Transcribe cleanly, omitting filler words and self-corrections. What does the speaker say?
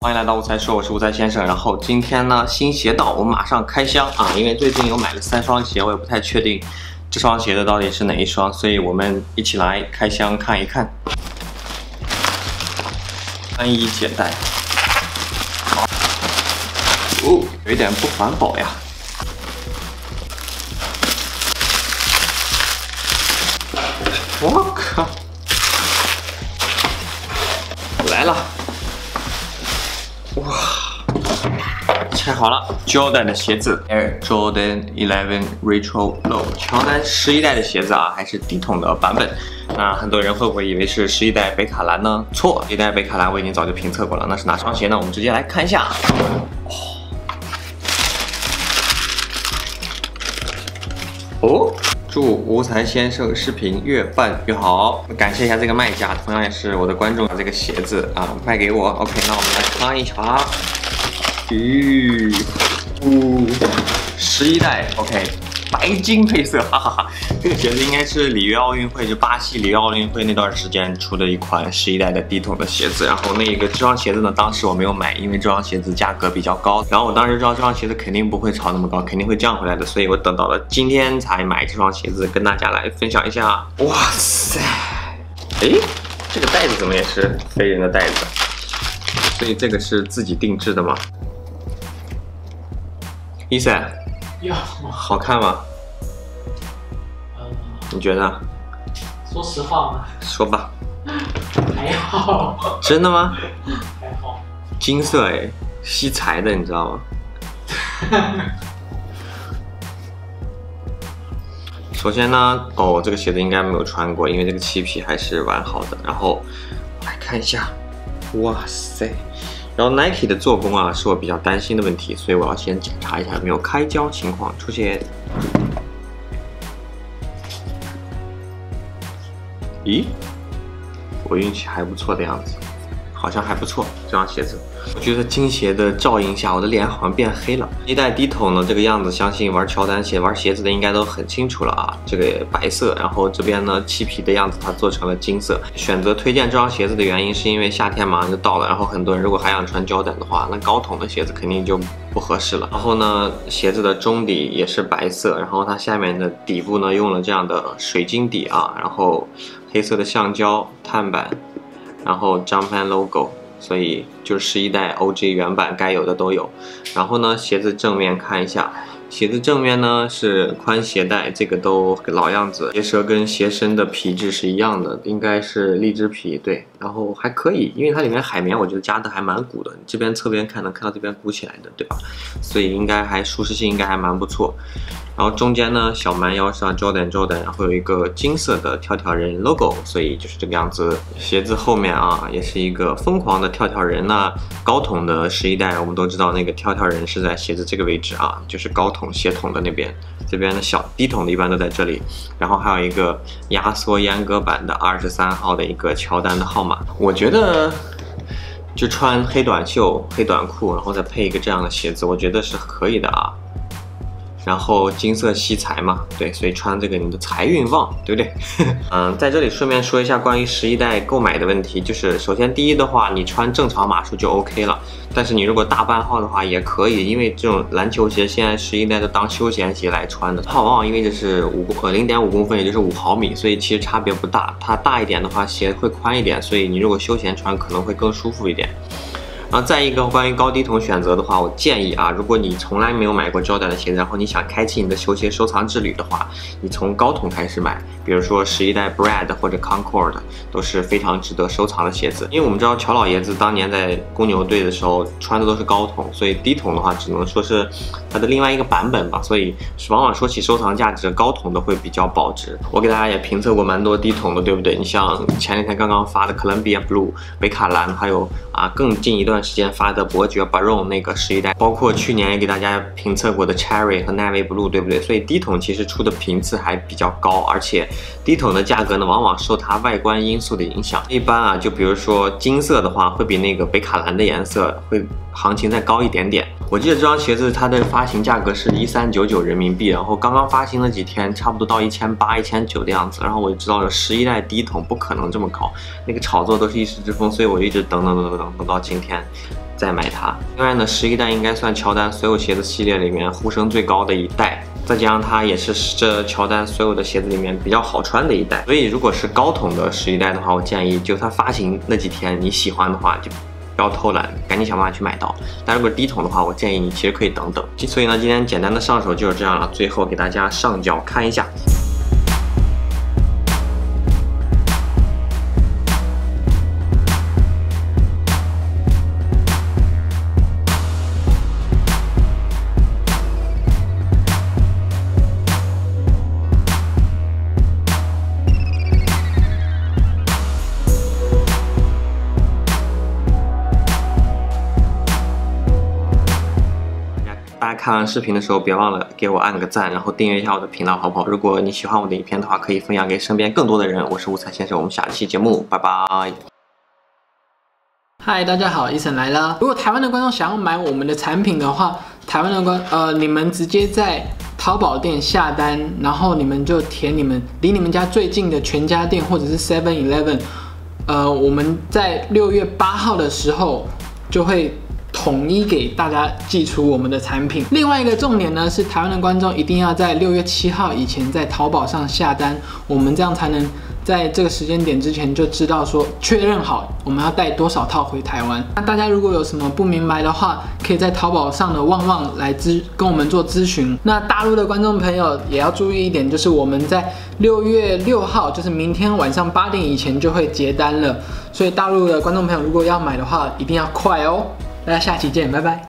欢迎来到无才说，我是无才先生。然后今天呢，新鞋到，我们马上开箱啊！因为最近有买了3双鞋，我也不太确定这双鞋的到底是哪一双，所以我们一起来开箱看一看。穿衣解带，哦，有一点不环保呀。我靠！来了，哇！拆好了 ，Jordan 的鞋子 ，Air Jordan 11 Retro Low， 乔丹11代的鞋子啊，还是低筒的版本。那很多人会不会以为是11代北卡蓝呢？错，11代北卡蓝我已经早就评测过了。那是哪双鞋呢？我们直接来看一下。哦。祝无才先生视频越办越好，感谢一下这个卖家，同样也是我的观众，把这个鞋子啊卖给我。OK， 那我们来看一下。11代 OK， 白金配色，哈哈哈。这个鞋子应该是里约奥运会，就巴西里约奥运会那段时间出的一款11代的低筒的鞋子。然后这双鞋子呢，当时我没有买，因为这双鞋子价格比较高。然后我当时知道这双鞋子肯定不会炒那么高，肯定会降回来的，所以我等到了今天才买这双鞋子，跟大家来分享一下。哇塞，哎，这个袋子怎么也是飞人的袋子？所以这个是自己定制的吗？伊森，好看吗？你觉得？ 说实话吗？ 说吧。 还好。 真的吗？ 还好。 金色哎，吸财的，你知道吗？首先呢，这个鞋子应该没有穿过，因为这个漆皮还是完好的。然后来看一下，哇塞！然后 Nike 的做工啊，是我比较担心的问题，所以我要先检查一下有没有开胶情况出现。咦，我运气还不错的样子，好像还不错这双鞋子。我觉得金鞋的照映下，我的脸好像变黑了。一代低筒呢，这个样子，相信玩乔丹鞋、玩鞋子的应该都很清楚了啊。这个白色，然后这边呢漆皮的样子，它做成了金色。选择推荐这双鞋子的原因，是因为夏天马上就到了，然后很多人如果还想穿胶带的话，那高筒的鞋子肯定就不合适了。然后呢，鞋子的中底也是白色，然后它下面的底部呢用了这样的水晶底啊，然后黑色的橡胶碳板，然后 Jumpman logo。所以就是11代 OG 原版该有的都有。然后呢，鞋子正面看一下，鞋子正面呢是宽鞋带，这个都老样子，鞋舌跟鞋身的皮质是一样的，应该是荔枝皮，对。然后还可以，因为它里面海绵我觉得加的还蛮鼓的，你这边侧边看能看到这边鼓起来的，对吧？所以应该还舒适性应该还蛮不错。然后中间呢，小蛮腰上 Jordan， 然后有一个金色的跳跳人 logo， 所以就是这个样子。鞋子后面啊，也是一个疯狂的跳跳人呢。高筒的11代，我们都知道那个跳跳人是在鞋子这个位置啊，就是高筒鞋筒的那边。这边的小低筒的一般都在这里。然后还有一个压缩阉割版的23号的一个乔丹的号码。我觉得就穿黑短袖、黑短裤，然后再配一个这样的鞋子，我觉得是可以的啊。然后金色吸财嘛，对，所以穿这个你的财运旺，对不对？在这里顺便说一下关于11代购买的问题，就是首先第一的话，你穿正常码数就 OK 了，但是你如果大半号的话也可以，因为这种篮球鞋现在11代都当休闲鞋来穿的。号往往因为这是0.5公分，也就是5毫米，所以其实差别不大。它大一点的话，鞋会宽一点，所以你如果休闲穿可能会更舒服一点。然后再一个关于高低筒选择的话，我建议啊，如果你从来没有买过Jordan的鞋子，然后你想开启你的球鞋收藏之旅的话，你从高筒开始买，比如说11代 Brad 或者 Concord 都是非常值得收藏的鞋子。因为我们知道乔老爷子当年在公牛队的时候穿的都是高筒，所以低筒的话只能说是它的另外一个版本吧。所以往往说起收藏价值，高筒的会比较保值。我给大家也评测过蛮多低筒的，对不对？你像前两天刚刚发的 Columbia Blue 北卡蓝，还有更近一段时间发的伯爵 Baron 那个11代，包括去年也给大家评测过的 Cherry 和 Navy Blue， 对不对？所以低筒其实出的频次还比较高，而且低筒的价格呢，往往受它外观因素的影响。一般就比如说金色的话，会比那个北卡蓝的颜色会行情再高一点点。我记得这双鞋子它的发行价格是1399人民币，然后刚刚发行了几天，差不多到1800、1900的样子。然后我就知道了11代低筒不可能这么高，那个炒作都是一时之风，所以我就一直等到今天。 再买它。另外呢，11代应该算乔丹所有鞋子系列里面呼声最高的一代，再加上它也是这乔丹所有的鞋子里面比较好穿的一代。所以如果是高筒的11代的话，我建议就它发行那几天你喜欢的话就不要偷懒，赶紧想办法去买到。但如果低筒的话，我建议你其实可以等等。所以呢，今天简单的上手就是这样了。最后给大家上脚看一下。大家看完视频的时候，别忘了给我按个赞，然后订阅一下我的频道，好不好？如果你喜欢我的影片的话，可以分享给身边更多的人。我是无才先生，我们下期节目拜拜。 嗨，大家好，医生来了。如果台湾的观众想要买我们的产品的话，台湾的你们直接在淘宝店下单，然后你们就填你们离你们家最近的全家店或者是 7-Eleven，我们在6月8号的时候就会统一给大家寄出我们的产品。另外一个重点呢是，台湾的观众一定要在6月7号以前在淘宝上下单，我们这样才能在这个时间点之前就知道说确认好我们要带多少套回台湾。那大家如果有什么不明白的话，可以在淘宝上的旺旺来跟我们做咨询。那大陆的观众朋友也要注意一点，就是我们在6月6号，就是明天晚上8点以前就会结单了，所以大陆的观众朋友如果要买的话，一定要快哦。大家下期见，拜拜。